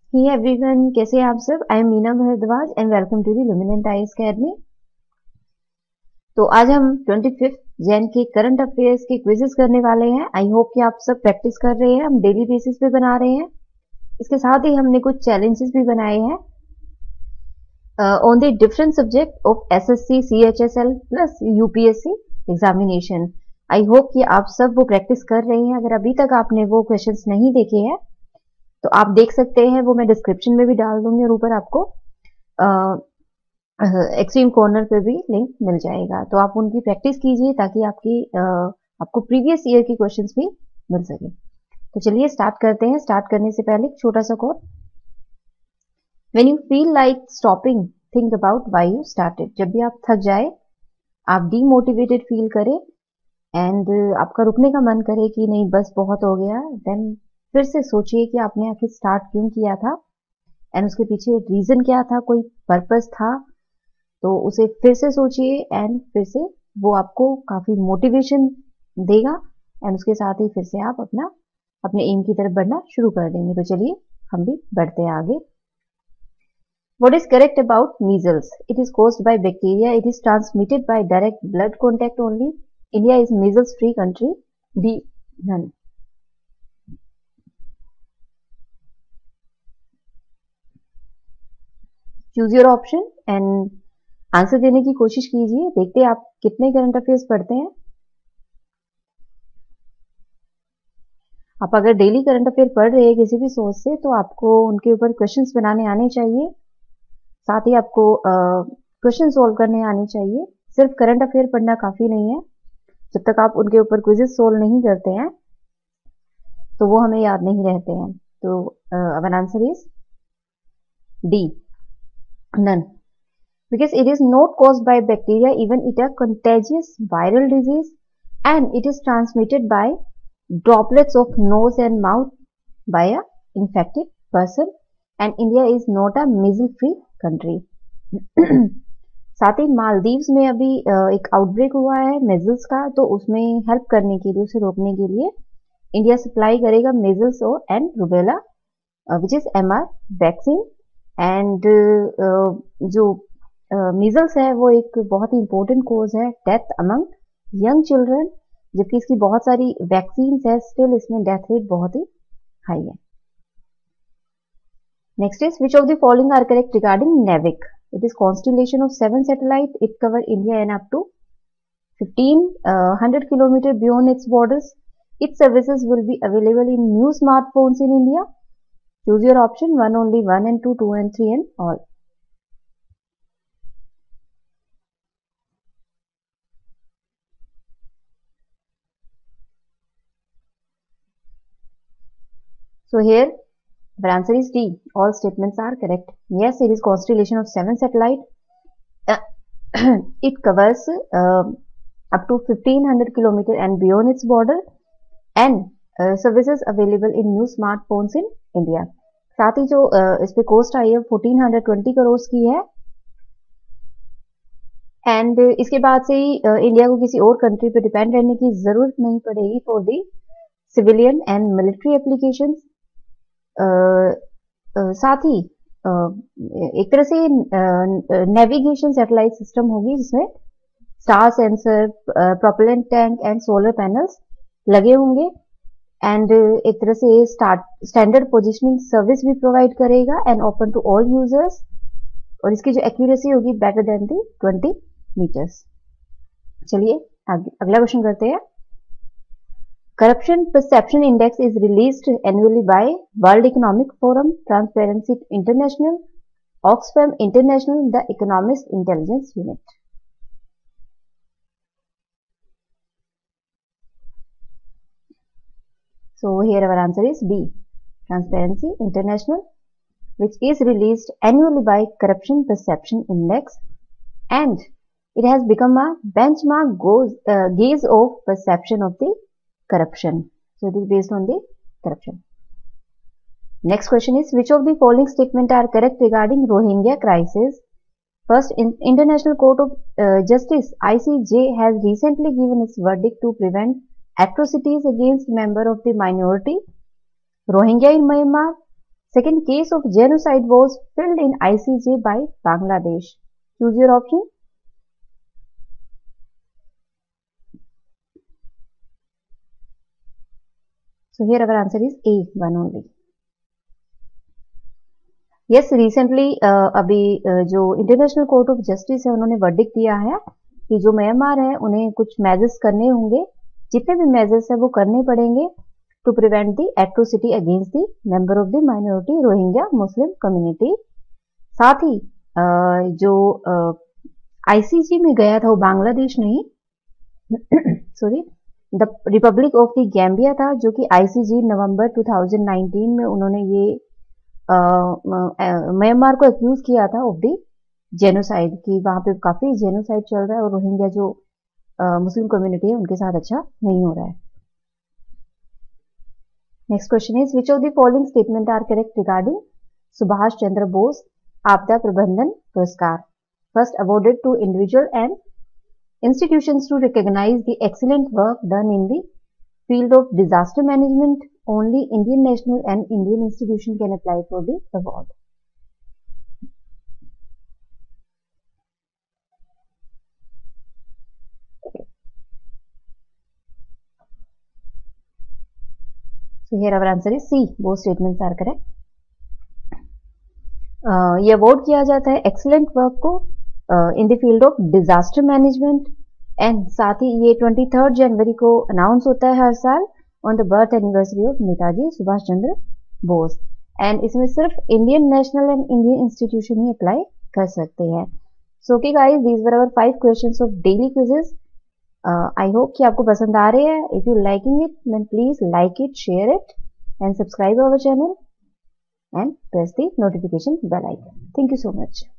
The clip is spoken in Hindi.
हे एवरीवन, कैसे हैं आप सब। I am Meena Bhardwaj and welcome to the Luminant IAS academy. तो आज हम 25 जैन के करंट अफेयर्स के क्विजेस करने वाले हैं। आई होप कि आप सब प्रैक्टिस कर रहे हैं। हम डेली बेसिस पे बना रहे हैं। इसके साथ ही हमने कुछ चैलेंजेस भी बनाए हैं on the different subject of SSC, CHSL plus UPSC examination. I hope कि आप सब वो प्रैक्टिस कर रहे हैं। अगर अभी तक आपने वो क्वेश्चंस नहीं देखे हैं तो आप देख सकते हैं, वो मैं डिस्क्रिप्शन में भी डाल दूंगी और ऊपर आपको एक्सट्रीम कॉर्नर पे भी लिंक मिल जाएगा। तो आप उनकी प्रैक्टिस कीजिए ताकि आपको प्रीवियस ईयर की क्वेश्चंस भी मिल सके। तो चलिए स्टार्ट करते हैं। स्टार्ट करने से पहले एक छोटा सा quote, when you feel like stopping think about why you started. जब भी आप थक जाए, आप डीमोटिवेटेड फील करें एंड आपका रुकने का मन करे कि नहीं बस बहुत हो गया, देन फिर से सोचिए कि आपने आखिर स्टार्ट क्यों किया था एंड उसके पीछे रीजन क्या था, कोई पर्पस था, तो उसे फिर से सोचिए एंड फिर से वो आपको काफी मोटिवेशन देगा एंड उसके साथ ही फिर से आप अपने एम की तरफ बढ़ना शुरू कर देंगे। तो चलिए हम भी बढ़ते हैं आगे। What is correct about measles? It is caused by bacteria. It is transmitted by direct blood contact only. India is measles free country. B. None. Choose your option and answer देने की कोशिश कीजिए। देखते हैं आप कितने करंट अफेयर्स पढ़ते हैं। आप अगर डेली करंट अफेयर पढ़ रहे हैं किसी भी सोर्स से, तो आपको उनके ऊपर क्वेश्चंस बनाने आने चाहिए, साथ ही आपको क्वेश्चन सोल्व करने आने चाहिए। सिर्फ करंट अफेयर पढ़ना काफी नहीं है। जब तक आप उनके ऊपर क्विजेस सोल्व नहीं करते हैं तो वो हमें याद नहीं रहते हैं। तो our answer is D, none. Because it is not caused by bacteria, even it is a contagious viral disease and it is transmitted by droplets of nose and mouth by a infected person and India is not a measles free country. साथ ही मालदीव्स में अभी एक आउटब्रेक हुआ है मेजल्स का, तो उसमें हेल्प करने के लिए, उसे रोकने के लिए इंडिया सप्लाई करेगा measles and rubella which is MR vaccine. And जो मीजल्स है वो एक बहुत ही इंपॉर्टेंट कोज है डेथ अमंग यंग चिल्ड्रन, जबकि इसकी बहुत सारी वैक्सीन है, स्टिल इसमें डेथ रेट बहुत ही हाई है। Next is which of the following are correct regarding NavIC. It is constellation of 7 satellite. It cover India and up to 1500 kilometre beyond its borders. Its services will be available in new smartphones in India. Choose your option, 1 only, 1 and 2, 2 and 3 and all. So here the answer is D. All statements are correct. Yes, it is constellation of 7 satellite. It covers up to 1500 kilometer and beyond its border and services available in new smartphones in India. साथ ही जो इस पे कॉस्ट आई है 1420 करोड़ की है एंड इसके बाद से ही इंडिया को किसी और कंट्री पे डिपेंड रहने की जरूरत नहीं पड़ेगी for the civilian and military application. साथ ही एक तरह से नेविगेशन सैटेलाइट सिस्टम होगी जिसमें star sensor, propellant tank and solar panels लगे होंगे एंड एक तरह से स्टैंडर्ड पोजिशनिंग सर्विस भी प्रोवाइड करेगा and open to all users. और इसकी जो एक्यूरेसी होगी बेटर देन दी 20 मीटर्स। चलिए अगला क्वेश्चन करते हैं। Corruption perception index is released annually by World Economic Forum, Transparency International, Oxfam International, the Economist Intelligence Unit. So here our answer is B, Transparency International, which is released annually by Corruption Perception Index and it has become a benchmark gauge of perception of the corruption. So it is based on the corruption. Next question is, which of the following statements are correct regarding Rohingya crisis? First, International Court of Justice ICJ has recently given its verdict to prevent atrocities against members of the minority Rohingya in Myanmar Second case of genocide was filed in ICJ by Bangladesh. Choose your option. So here our answer is A, one only. Yes, recently अभी जो इंटरनेशनल कोर्ट ऑफ जस्टिस है उन्होंने वर्डिक्ट दिया है कि जो म्यांमार है उन्हें कुछ मेजर्स करने होंगे, जितने भी मेजर्स है वो करने पड़ेंगे to prevent the atrocity against the member of the minority Rohingya Muslim community. साथ ही जो आईसीजी में गया था वो बांग्लादेश नहीं sorry the Republic of the Gambia था, जो कि आईसीजी नवंबर 2019 में उन्होंने ये म्यांमार को एक्यूज किया था ऑफ द जेनोसाइड की वहां पे काफी जेनोसाइड चल रहा है और रोहिंग्या जो मुस्लिम कम्युनिटी है उनके साथ अच्छा नहीं हो रहा है। Next question is which of the following statement are correct regarding Subhash Chandra Bose आपदा प्रबंधन पुरस्कार? First, awarded to individual and institutions to recognize the excellent work done in the field of disaster management. Only Indian national and Indian institution can apply for the award. So here our answer is C. Both statements are correct. ये अवॉर्ड किया जाता है एक्सीलेंट वर्क को in the field of disaster management and साथ ही ये 23 जनवरी को अनाउंस होता है हर साल on the birth anniversary of Netaji Subhash Chandra Bose and इसमें सिर्फ Indian national and Indian institution ही अप्लाई कर सकते हैं। So okay guys, these were our 5 questions of daily quizzes. I hope कि आपको पसंद आ रहे हैं। If you liking it then please like it, share it and subscribe our channel and press the notification bell icon. Thank you so much.